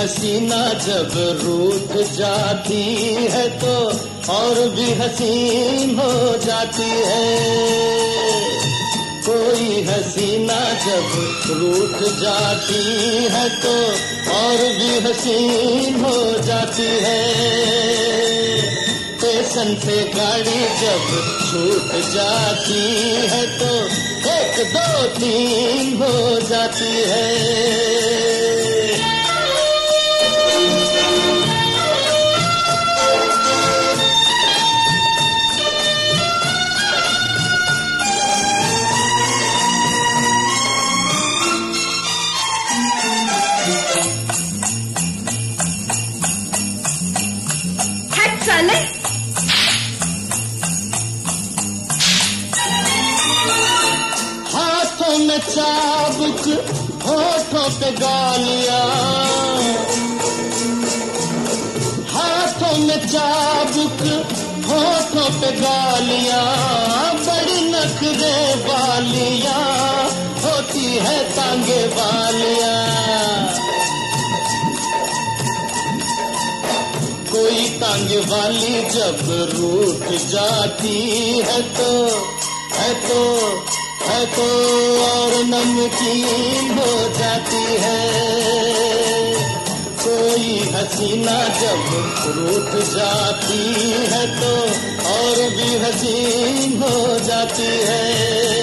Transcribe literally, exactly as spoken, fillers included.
हसीना जब रूठ जाती है तो और भी हसीन हो जाती है। कोई हसीना जब रूठ जाती है तो और भी हसीन हो जाती है। स्टेशन से गाड़ी जब छूट जाती है तो एक दो तीन हो जाती है। हाथों में चाबुक होठों पे गालियां, हाथों में चाबुक होठों पे गालियां, बड़ी नखरे वालियां होती है तांगे वालियां। कोई तांगे वाली जब रूठ जाती है तो है तो है तो और नमकीन हो जाती है। कोई हसीना जब रूठ जाती है तो और भी हसीन हो जाती है।